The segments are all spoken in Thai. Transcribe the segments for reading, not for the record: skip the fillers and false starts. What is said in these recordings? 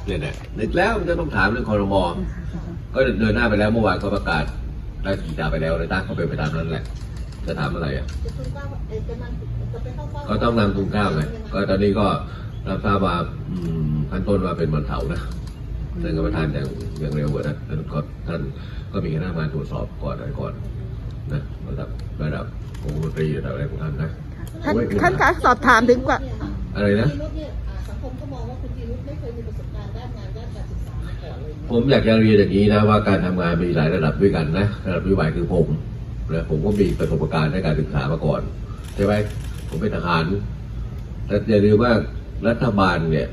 เนี่ยนึกแล้วมันจะต้องถามเรื่องครม.ก็เดินหน้าไปแล้วเมื่อวานก็ประกาศได้ขีดาไปแล้วเลยตั้งเขาเป็นไปตามนั้นแหละจะถามอะไรอ่ะก็ต้องนำทุนเก้าไงก็ตอนนี้ก็รับทราบว่าขั้นต้นว่าเป็นวันเสาร์นะท่านกรรมการอย่างเร็วกว่านั้นท่านก็มีคณะกรรมการตรวจสอบก่อนอะไรก่อนนะระดับองค์มนตรีระดับอะไรของท่านนะท่านคะสอบถามถึงกว่าอะไรนะสังคมก็มองว่าคุณธีรุธไม่เคยมีประสบการณ์ด้านงานด้านการศึกษามาก่อนเลยผมอยากจะเรียนอย่างนี้นะว่าการทำงานมีหลายระดับด้วยกันนะระดับวิบัติคือผมก็มีประสบการณ์ในการศึกษามาก่อนใช่ไหมผมเป็นทหารแต่อย่าลืมว่ารัฐบาลเนี่ย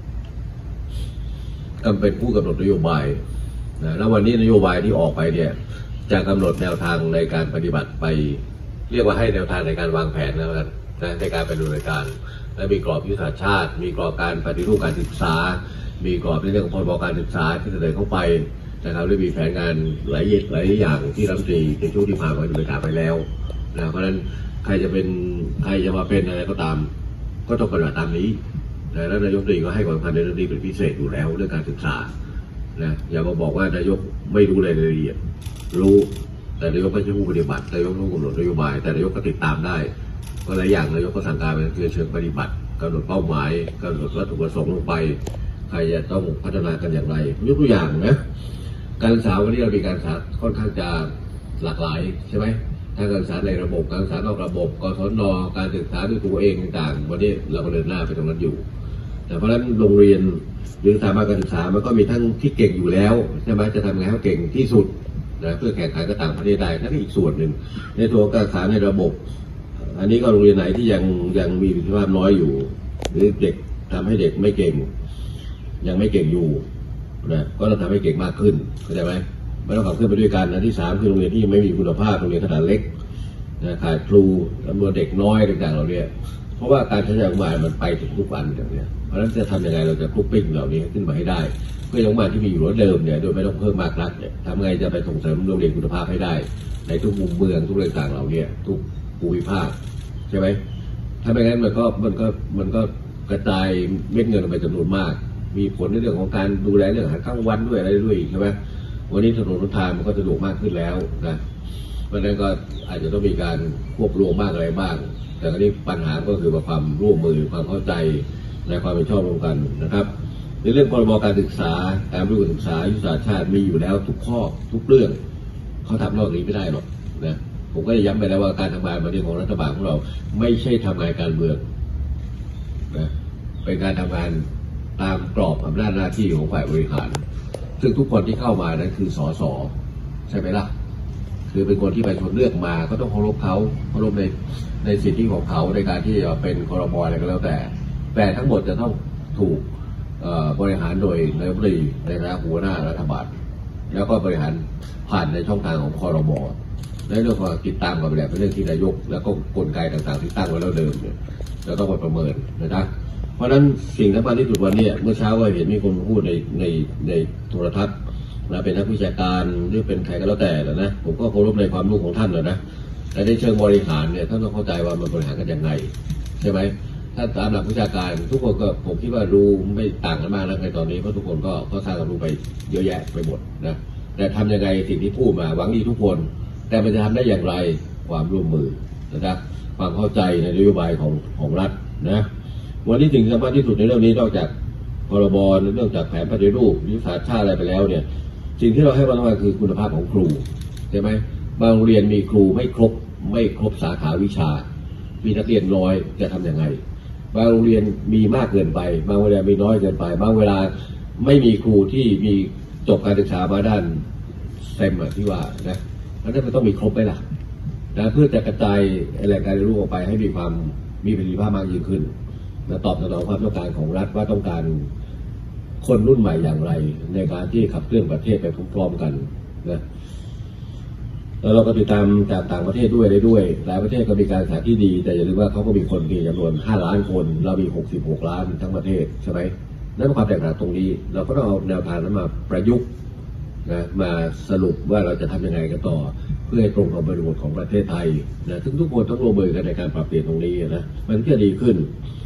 ก็เป็นผู้กำหนดนโยบายนะแล้ววันนี้นโยบายที่ออกไปเนี่ยจะกำหนดแนวทางในการปฏิบัติไปเรียกว่าให้แนวทางในการวางแผนแล้วกันนะในการไปดูรายการและมีกรอบยุทธศาสตร์ชาติมีกรอบการปฏิรูปการศึกษามีกรอบในเรื่องของพรบการศึกษาที่เสนอเข้าไปนะครับและมีแผนงานหลายอย่างที่รัฐมนตรีในช่วงที่ผ่านมาดำเนินการไปแล้วนะเพราะฉะนั้นใครจะมาเป็นอะไรก็ตามก็ต้องปฏิบัติตามนี้แล้วนายกรัฐมนตรีก็ให้ความสำคัญในเรื่องนี้เป็นพิเศษอยู่แล้วเรื่องการศึกษานะอย่ามาบอกว่านายกไม่รู้รายละเอียดรู้แต่นายกไม่ใช่ผู้ปฏิบัตินายกรู้กำหนดนโยบายแต่นายกก็ติดตามได้ก็หลายอย่างนายกก็สั่งการไปเชิงปฏิบัติกำหนดเป้าหมายกำหนดวัตถุประสงค์ลงไปใครจะต้องพัฒนากันอย่างไรยกตัวอย่างนะการศึกษาวันนี้เรามีการศึกษาค่อนข้างจะหลากหลายใช่ไหมทั้งการศึกษาในระบบการศึกษานอกระบบกศน.การศึกษาด้วยตัวเองต่างๆวันนี้เราก็เดินหน้าไปตรงนั้นอยู่แต่เพราะฉะนั้นโรงเรียนหรือสถาบันการศึกษามันก็มีทั้งที่เก่งอยู่แล้วใช่ไหมจะทำไงให้เก่งที่สุดนะเพื่อแข่งขันกับต่างประเทศได้นั่นอีกส่วนหนึ่งในตัวการศึกษาในระบบอันนี้ก็โรงเรียนไหนที่ยังมีประสิทธิภาพน้อยอยู่หรือเด็กทำให้เด็กไม่เก่งยังไม่เก่งอยู่นะก็ต้องทำให้เก่งมากขึ้นเข้าใจไหมไม่ต้องขับเคลื่อนไปด้วยกันอันที่สามคือโรงเรียนที่ไม่มีคุณภาพโรงเรียนขนาดเล็กนะขาดครูจำนวนเด็กน้อยต่างๆเหล่านี้เพราะว่าการใช้จ่ายงบประมาณมันไปถึงทุกวันอย่างนี้เพราะฉะนั้นจะทำยังไงเราจะคุกปิ้งเหล่านี้ขึ้นมาให้ได้เพื่องบประมาณที่มีอยู่เดิมเนี่ยโดยไม่ต้องเพิ่มมากนักเนี่ยทำไงจะไปส่งเสริมโรงเรียนคุณภาพให้ได้ในทุกมุมเมืองทุกเรื่องต่างเหล่านี้ทุกภูมิภาคใช่ไหมถ้าไม่งั้นมันก็กระจายเม็ดเงินไปจำนวนมากมีผลในเรื่องของการดูแลเรื่องอาหารกลางวันด้วยอะไรด้วยใช่ไหมวันนี้ถนนทางมันก็สะดวกมากขึ้นแล้วนะเพราะฉะนั้นก็อาจจะต้องมีการควบรวมมากอะไรบ้างแต่คราวนี้ปัญหาก็คือว่าความร่วมมือความเข้าใจในความเป็นชอบร่วมกันนะครับในเรื่องพรบการศึกษาการรู้การศึกษายุทธศาสตร์ชาติมีอยู่แล้วทุกข้อทุกเรื่องเขาทำนอกนี้ไม่ได้หรอกนะผมก็จะย้ำไปแล้วว่าการทำงานวันนี้ของรัฐบาลของเราไม่ใช่ทำงานการเมืองนะเป็นการทำงานตามกรอบอำนาจหน้าที่ของฝ่ายบริหารซึ่งทุกคนที่เข้ามานั้นคือสสใช่ไหมล่ะคือเป็นคนที่ประชาชนเลือกมาก็ต้องเคารพเขาเคารพในสิทธิของเขาในการที่จะเป็นครม.อะไรก็แล้วแต่ทั้งหมดจะต้องถูกบริหารโดยนายกรัฐมนตรีในฐานะหัวหน้ารัฐบาลแล้วก็บริหารผ่านในช่องทางของครม.ในเรื่องของติดตามกับแบบเป็นเรื่องที่นายกแล้วก็กลไกต่างๆที่ตั้งไว้แล้วเดิมเนี่ยเราต้องมาประเมินนะครับเพราะฉะนั้นสิ่งสำคัญที่สุดวันนี้เมื่อเช้าก็เห็นมีคนพูดในโทรทัศน์นะเป็นนักวิชาการหรือเป็นใครก็แล้วแต่นะผมก็เคารพในความรู้ของท่านนะแต่ในเชิงบริหารเนี่ยท่านต้องเข้าใจว่ามันบริหารกันยังไงใช่ไหมถ้าตามหลักวิชาการทุกคนก็ผมคิดว่ารู้ไม่ต่างกันมากนะในตอนนี้เพราะทุกคนก็สร้างความรู้ไปเยอะแยะไปหมดนะแต่ทำยังไงสิ่งที่พูดมาหวังดีทุกคนแต่มันจะทำได้อย่างไรความร่วมมือนะครับความเข้าใจในนโยบายของรัฐนะวันนี้สิ่งสำคัญที่สุดในเรื่องนี้นอกจากพรบเรื่องจากแผนปฏิรูปยุทธศาสตร์ชาติอะไรไปแล้วเนี่ยสิ่งที่เราให้ความสำคัญคือคุณภาพของครูใช่ไหมบางโรงเรียนมีครูไม่ครบสาขาวิชามีนักเรียนน้อยจะทำยังไงบางโรงเรียนมีมากเกินไปบางโรงเรียนมีน้อยเกินไปบางเวลาไม่มีครูที่มีจบการศึกษามาด้านเซมที่ว่านะแล้วนั่นมันต้องมีครบไหมล่ะนะเพื่อจะกระจายอะไรการเรียนรู้ออกไปให้มีประสิทธิภาพมากยิ่งขึ้นและตอบสนองความต้องการของรัฐว่าต้องการคนรุ่นใหม่อย่างไรในการที่ขับเคลื่อนประเทศไปพร้อมๆกันนะแล้วเราก็ติดตามจากต่างประเทศด้วยหลายประเทศก็มีการศึกษาที่ดีแต่อย่าลืมว่าเขาก็มีคนจำนวน5 ล้านคนเรามี66 ล้านทั้งประเทศใช่ไหมนั่นเป็นความแตกต่างตรงนี้เราก็ต้องเอาแนวทางนั้นมาประยุกต์นะมาสรุปว่าเราจะทำยังไงกันต่อเพื่อให้ตรงกับบริบทของประเทศไทยนะทุกคนต้องร่วมมือกันในการปรับเปลี่ยนตรงนี้นะมันก็ดีขึ้น